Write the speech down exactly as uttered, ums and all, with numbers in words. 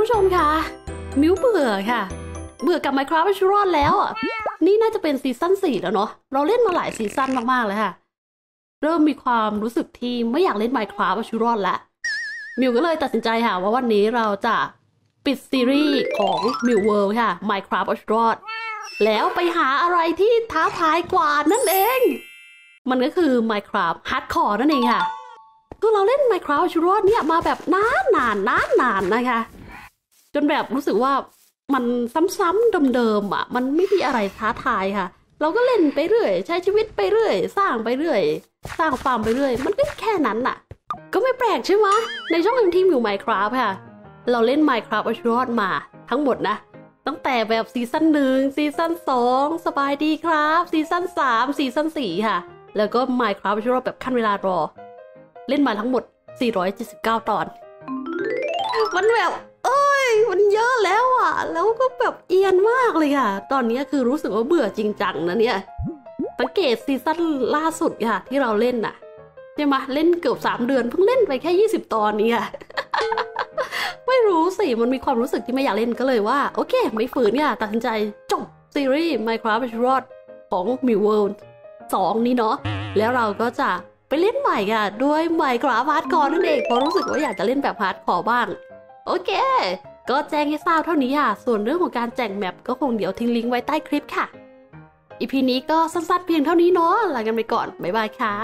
ผู้ชมคะมิวเบื่อค่ะเบื่อกับ Minecraft ชูรอดแล้วอ่ะนี่น่าจะเป็นซีซั่นสี่แล้วเนาะเราเล่นมาหลายซีซั่นมากๆเลยค่ะเริ่มมีความรู้สึกที่ไม่อยากเล่น Minecraft ชูรอดแล้วมิวก็เลยตัดสินใจค่ะว่าวันนี้เราจะปิดซีรีส์ของมิวเวิลด์ค่ะ Minecraft ชูรอดแล้วไปหาอะไรที่ท้าทายกว่านั่นเองมันก็คือ Minecraft Hardcore นั่นเองค่ะคือเราเล่น Minecraft ชูรอดเนี่ยมาแบบนานนานนานนานนะคะจนแบบรู้สึกว่ามันซ้ำๆเดิมๆอ่ะมันไม่มีอะไรท้าทายค่ะเราก็เล่นไปเรื่อยใช้ชีวิตไปเรื่อยสร้างไปเรื่อยสร้างฟาร์มไปเรื่อยมันก็แค่นั้นน่ะก็ไม่แปลกใช่ไหมในช่องทีมอยู่ Minecraft ค่ะเราเล่น Minecraft เอาชีวิตรอดมาทั้งหมดนะตั้งแต่แบบซีซั่นหนึ่งซีซั่นสองสบายดีครับซีซั่นสามซีซั่นสี่ค่ะแล้วก็ Minecraft เอาชีวิตรอดแบบขั้นเวลารอเล่นมาทั้งหมดสี่ร้อยเจ็ดสิบเก้าตอนมันแบบเอ้ยมันเยอะแล้วอ่ะแล้วก็แบบเอียนมากเลยค่ะตอนนี้คือรู้สึกว่าเบื่อจริงจังนะเนี่ยสังเกตซีซั่นล่าสุดค่ะที่เราเล่นน่ะใช่ไหมเล่นเกือบสามเดือนเพิ่งเล่นไปแค่ยี่สิบตอนนี้ค่ะ ไม่รู้สิมันมีความรู้สึกที่ไม่อยากเล่นก็เลยว่าโอเคไม่ฝืนเนี่ยตัดสินใจจบซีรีส์ Minecraft ชูรอดของ Mill World สองนี้เนาะแล้วเราก็จะไปเล่นใหม่ค่ะด้วย Minecraft Hardcore นั่นเองเพราะรู้สึกว่าอยากจะเล่นแบบ Hardcore บ้างโอเคก็แจ้งให้ทราบเท่านี้ค่ะส่วนเรื่องของการแจกแมปก็คงเดี๋ยวทิ้งลิงก์ไว้ใต้คลิปค่ะอีพีนี้ก็สั้นๆเพียงเท่านี้เนาะลากันไปก่อนบ๊ายบายค่ะ